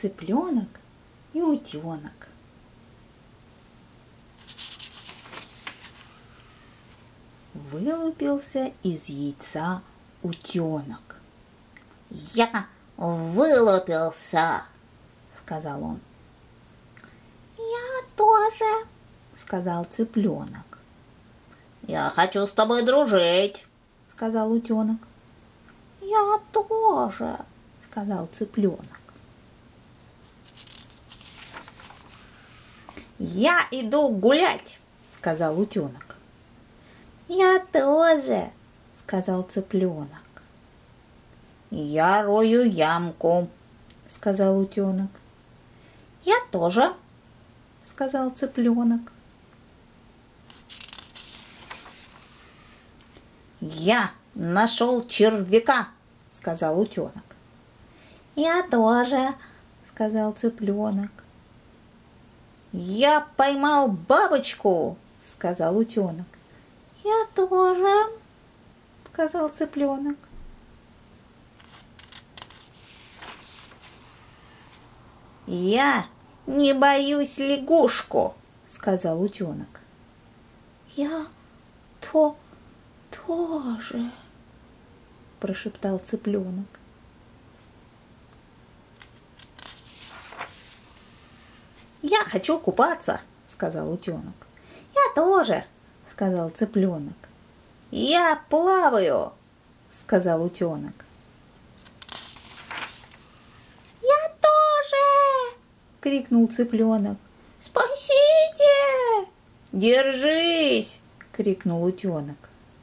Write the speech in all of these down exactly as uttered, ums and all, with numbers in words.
цыпленок и утенок. Вылупился из яйца утенок. «Я вылупился», — сказал он. «Я тоже», — сказал цыпленок. «Я хочу с тобой дружить», — сказал утенок. «Я тоже», — сказал цыпленок. «Я иду гулять», — сказал утенок. «Я тоже», — сказал цыпленок. «Я рою ямку», — сказал утенок. «Я тоже», — сказал цыпленок. «Я нашел червяка», — сказал утенок. «Я тоже», — сказал цыпленок. «Я поймал бабочку», — сказал утенок. «Я тоже», — сказал цыпленок. «Я не боюсь лягушку», — сказал утенок. «Я то тоже», — прошептал цыпленок. «Я хочу купаться», — сказал утенок. «Я тоже», — сказал цыпленок. «Я плаваю», — сказал утенок. «Я тоже!» — крикнул цыпленок. «Спасите!» «Держись!» — крикнул утенок.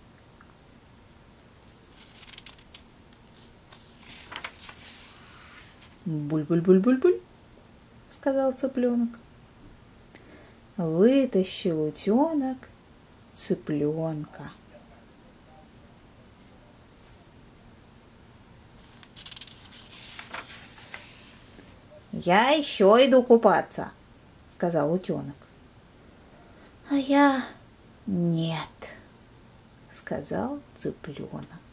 «Буль-буль-буль-буль-буль», — сказал цыпленок. Вытащил утенок цыпленка. «Я еще иду купаться», — сказал утенок. «А я нет», — сказал цыпленок.